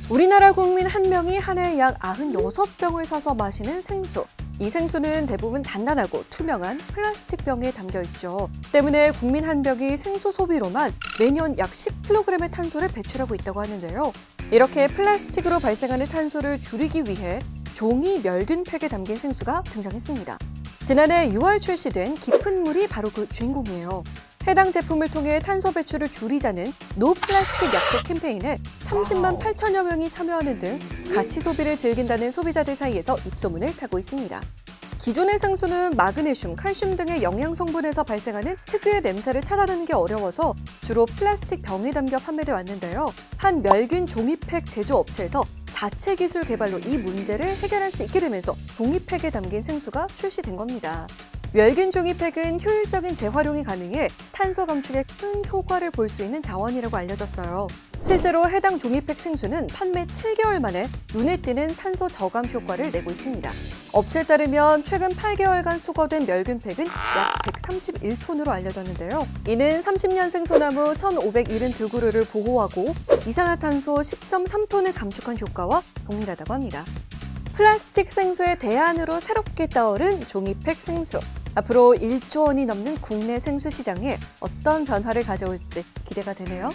우리나라 국민 한 명이 한 해 약 96병을 사서 마시는 생수. 이 생수는 대부분 단단하고 투명한 플라스틱 병에 담겨 있죠. 때문에 국민 한 명이 생수 소비로만 매년 약 10kg의 탄소를 배출하고 있다고 하는데요. 이렇게 플라스틱으로 발생하는 탄소를 줄이기 위해 종이 멸균 팩에 담긴 생수가 등장했습니다. 지난해 6월 출시된 깊은 물이 바로 그 주인공이에요. 해당 제품을 통해 탄소 배출을 줄이자는 노 플라스틱 약속 캠페인에 30만 8천여 명이 참여하는 등 가치 소비를 즐긴다는 소비자들 사이에서 입소문을 타고 있습니다. 기존의 생수는 마그네슘, 칼슘 등의 영양 성분에서 발생하는 특유의 냄새를 찾아내는 게 어려워서 주로 플라스틱 병에 담겨 판매돼 왔는데요. 한 멸균 종이팩 제조업체에서 자체 기술 개발로 이 문제를 해결할 수 있게 되면서 종이팩에 담긴 생수가 출시된 겁니다. 멸균 종이팩은 효율적인 재활용이 가능해 탄소 감축에 큰 효과를 볼 수 있는 자원이라고 알려졌어요. 실제로 해당 종이팩 생수는 판매 7개월 만에 눈에 띄는 탄소 저감 효과를 내고 있습니다. 업체에 따르면 최근 8개월간 수거된 멸균팩은 약 131톤으로 알려졌는데요. 이는 30년생 소나무 1,572그루를 보호하고 이산화탄소 10.3톤을 감축한 효과와 동일하다고 합니다. 플라스틱 생수의 대안으로 새롭게 떠오른 종이팩 생수. 앞으로 1조 원이 넘는 국내 생수 시장에 어떤 변화를 가져올지 기대가 되네요.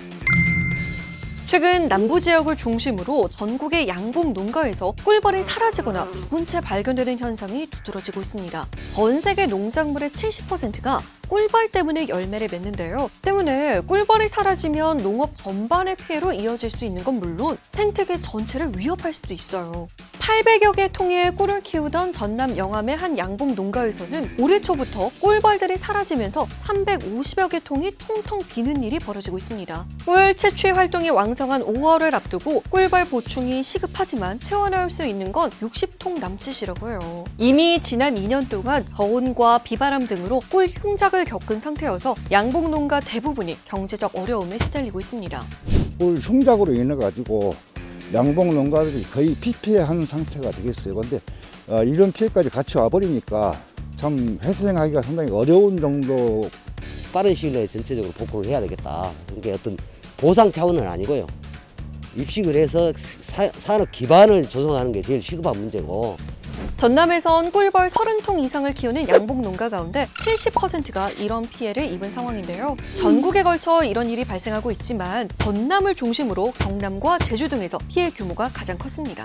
최근 남부 지역을 중심으로 전국의 양봉 농가에서 꿀벌이 사라지거나 죽은 채 발견되는 현상이 두드러지고 있습니다. 전 세계 농작물의 70%가 꿀벌 때문에 열매를 맺는데요. 때문에 꿀벌이 사라지면 농업 전반의 피해로 이어질 수 있는 건 물론 생태계 전체를 위협할 수도 있어요. 800여 개 통의 꿀을 키우던 전남 영암의 한 양봉 농가에서는 올해 초부터 꿀벌들이 사라지면서 350여 개 통이 통통 비는 일이 벌어지고 있습니다. 꿀 채취 활동이 왕성한 5월을 앞두고 꿀벌 보충이 시급하지만 채워나올 수 있는 건 60통 남짓이라고 해요. 이미 지난 2년 동안 저온과 비바람 등으로 꿀 흉작을 겪은 상태여서 양봉 농가 대부분이 경제적 어려움에 시달리고 있습니다. 꿀 흉작으로 인해 가지고 양봉 농가들이 거의 피폐한 상태가 되겠어요. 그런데 이런 피해까지 같이 와버리니까 참 회생하기가 상당히 어려운 정도. 빠른 시일 내에 전체적으로 복구를 해야 되겠다. 이게 어떤 보상 차원은 아니고요. 입식을 해서 산업 기반을 조성하는 게 제일 시급한 문제고. 전남에선 꿀벌 30통 이상을 키우는 양봉 농가 가운데 70%가 이런 피해를 입은 상황인데요. 전국에 걸쳐 이런 일이 발생하고 있지만 전남을 중심으로 경남과 제주 등에서 피해 규모가 가장 컸습니다.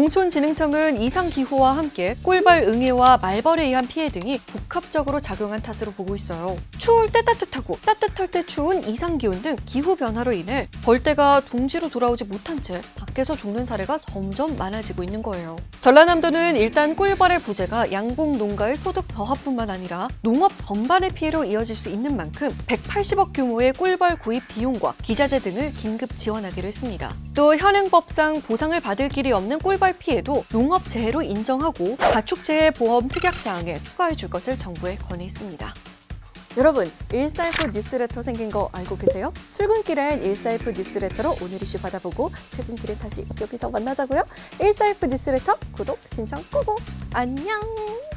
농촌진흥청은 이상기후와 함께 꿀벌 응애와 말벌에 의한 피해 등이 복합적으로 작용한 탓으로 보고 있어요. 추울 때 따뜻하고 따뜻할 때 추운 이상기온 등 기후변화로 인해 벌떼가 둥지로 돌아오지 못한 채 밖에서 죽는 사례가 점점 많아지고 있는 거예요. 전라남도는 일단 꿀벌의 부재가 양봉 농가의 소득 저하뿐만 아니라 농업 전반의 피해로 이어질 수 있는 만큼 180억 규모의 꿀벌 구입 비용과 기자재 등을 긴급 지원하기로 했습니다. 또 현행법상 보상을 받을 길이 없는 꿀벌 피해도 농업재해로 인정하고 가축재해 보험 특약사항에 추가해 줄 것을 정부에 건의했습니다. 여러분, 149 뉴스레터 생긴 거 알고 계세요? 출근길엔 149 뉴스레터로 오늘 이슈 받아보고 퇴근길에 다시 여기서 만나자고요. 149 뉴스레터 구독, 신청 꾹꾹. 안녕!